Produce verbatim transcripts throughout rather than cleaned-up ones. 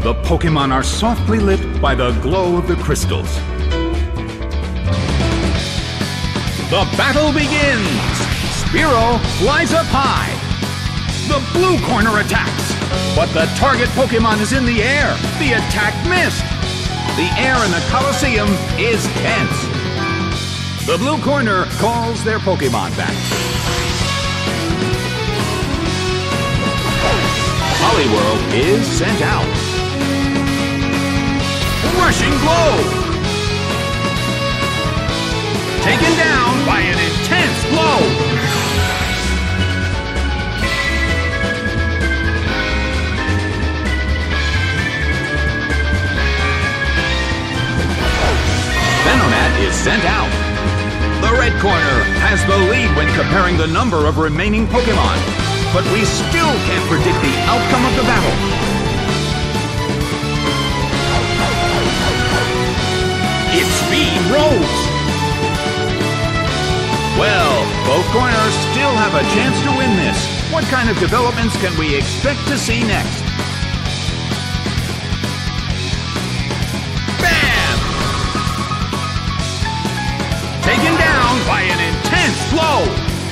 The Pokémon are softly lit by the glow of the crystals. The battle begins! Spearow flies up high. The blue corner attacks, but the target Pokémon is in the air. The attack missed. The air in the Colosseum is tense. The blue corner calls their Pokémon back. Poliwhirl is sent out. Rushing blow! Taken down by an intense blow! Venonat is sent out. The red corner has the lead when comparing the number of remaining Pokémon, but we still can't predict the outcome of the battle. Its speed rose. Well, both corners still have a chance to win this. What kind of developments can we expect to see next? Bam! Taken down by an intense blow.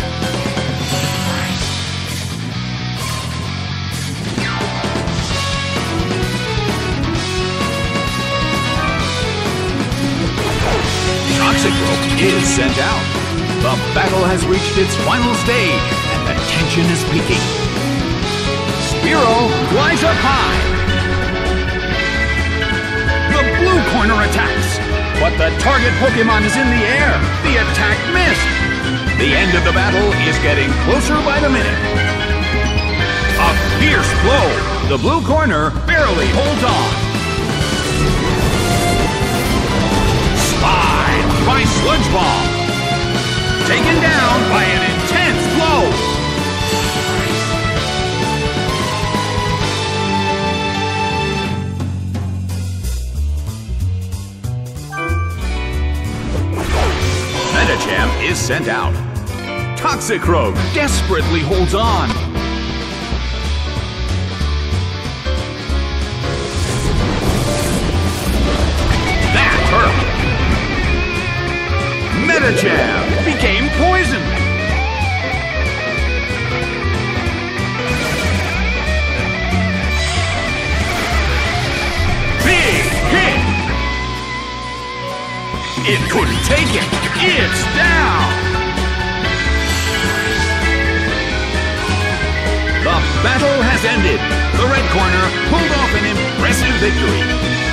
Toxicroak is sent out. The battle has reached its final stage, and the tension is peaking. Spearow flies up high. The blue corner attacks, but the target Pokémon is in the air. The attack missed. The end of the battle is getting closer by the minute. A fierce blow. The blue corner barely holds on. Slide by Sludge Bomb. Taken down by an intense blow. Medicham is sent out. Toxicroak desperately holds on. That hurt. Medicham became poisoned. Big hit. It couldn't take it. It's down. The battle has ended. The red corner pulled off an impressive victory.